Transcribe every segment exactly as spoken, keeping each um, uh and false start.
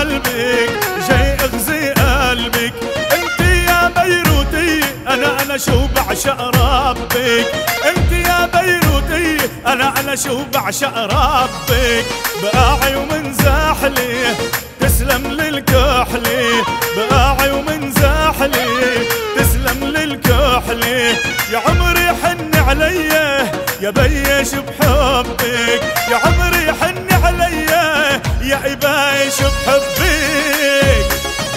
بقلبك جاي اغزي قلبك. انت يا بيروتي انا انا شو بعشق ربك. انت يا بيروتي انا انا شو بعشق ربك. بقاعي ومن زاحلي تسلم للكحلي. بقاعي ومن زاحلي تسلم للكحلي. يا عمري حن عليا يا بيش بحبك. يا عمري حن عليا يا بيش بحبك.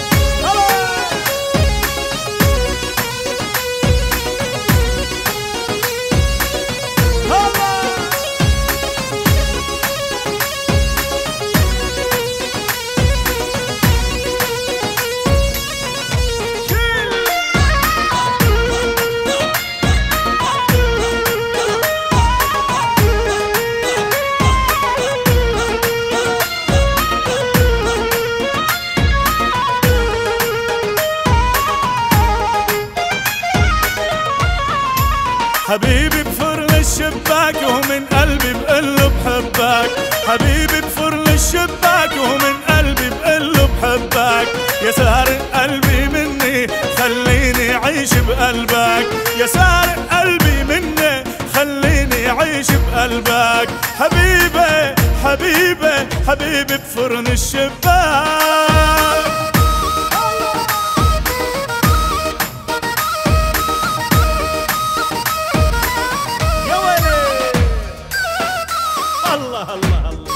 حبيبي بفرن الشباك ومن قلبي بقله بحبك. حبيبي بفرن الشباك ومن قلبي بقله بحبك. يا سارق قلبي مني خليني عيش بقلبك. يا سارق قلبي مني خليني عيش بقلبك. حبيبي حبيبي حبيبي بفرن الشباك. الله الله الله.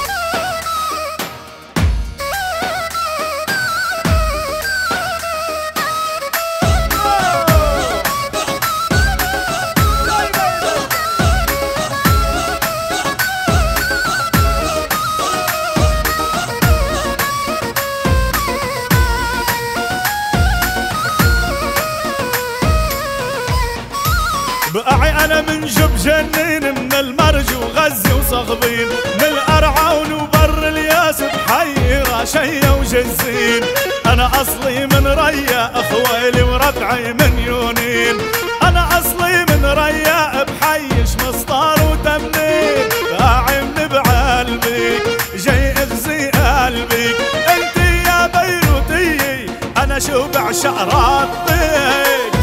بقعي انا من جب جنين من المرج وغزي وصغبين. من الارعون وبر الياس بحيرة شيا وجزين. انا اصلي من ريا اخويلي وربعي من يونين. انا اصلي من ريا بحيش مسطار وتمنين. قاعي من بقلبك جاي اغزي قلبك. انت يا بيروتي انا شو بعشق ربك.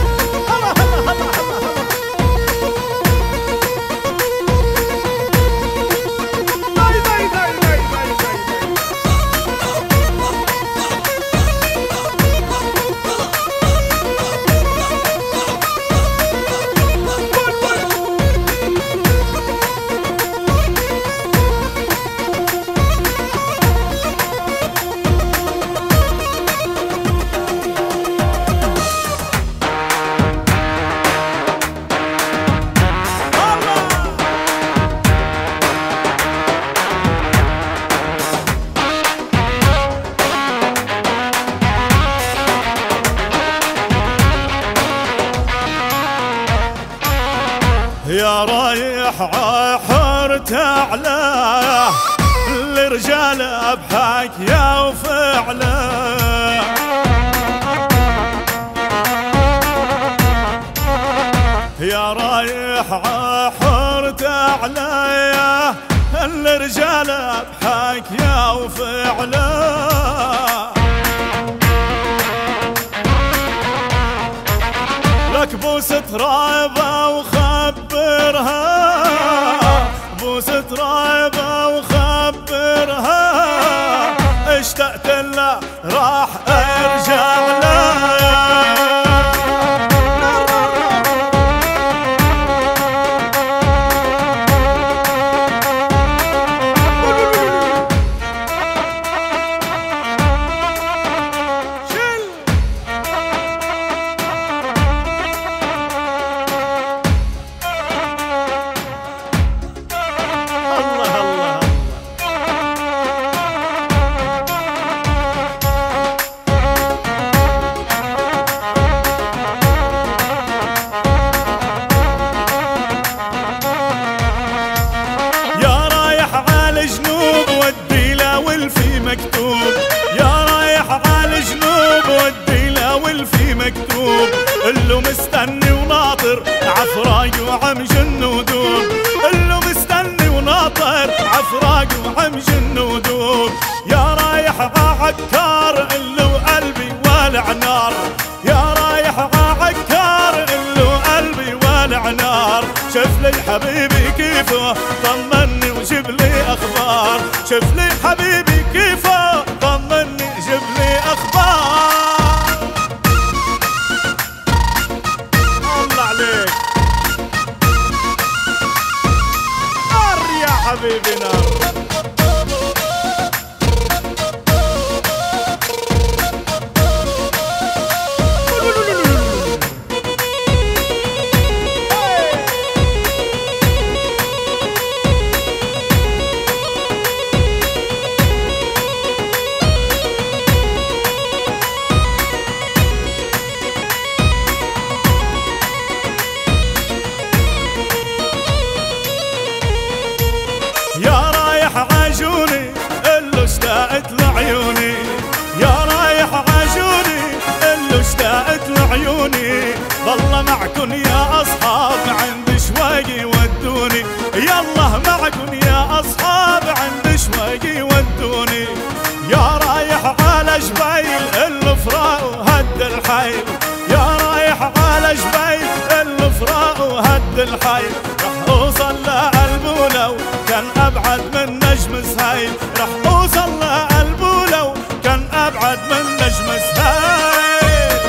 يا رايح عحرت على الرجال بحكيا وفعلا. يا رايح عحرت على الرجال بحكيا وفعلا. لك بوسة رابة وخبرها. بوسة رابة وخبرها اشتقت لها راح ارجع لها. مكتوب. يا رايح على الجنوب ودي له والفي مكتوب. اللو مستني وناطر عفراق وعم جن ودوب. اللو مستني وناطر عفراق وعم جن ودوب. يا رايح عكار شوف لي حبيبي كيفه طمني وجيب لي اخبار، شوف لي حبيبي كيفه طمني جيب لي اخبار. الله عليك نار يا حبيبي نار. يا رايح عاجوني اللي اشتقت لعيوني، يا رايح عاجوني اللي اشتقت لعيوني، والله معكن يا اصحاب عند شواقي ودوني، يلا معكن يا اصحاب عند شواقي ودوني. يا رايح على جبيل الفراق وهد الحيل، يا رايح على جبيل الفراق وهد الحيل، رح اوصل لقلبه لو كان ابعد من نجم سهيل، رح اوصل لقلبه لو كان ابعد من نجم سهيل.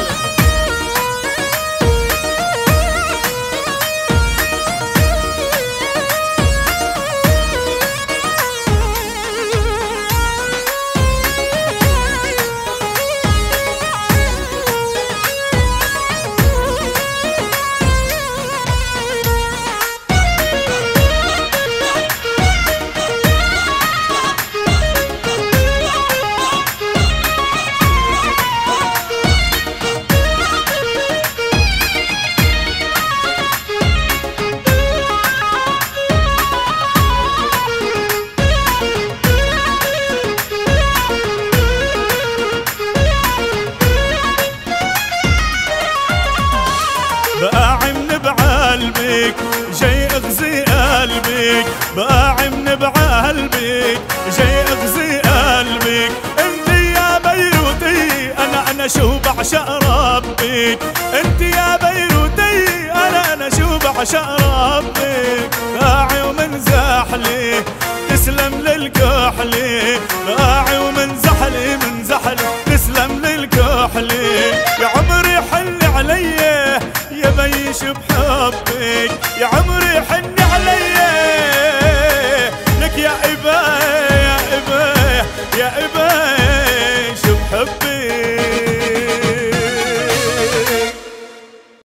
باعمن بعلبك جاي اغزي قلبك، باعمن بعلبك جاي اغزي قلبك، انت يا بيروتي انا انا شو بعشق ربك، انت يا بيروتي انا انا شو بعشق ربك. باعي ومن زحلي تسلم للكحلي، باعي ومن زحلي من زحلي تسلم للكحلي، يا عمري حل علي يا بيش بحبك، يا عمري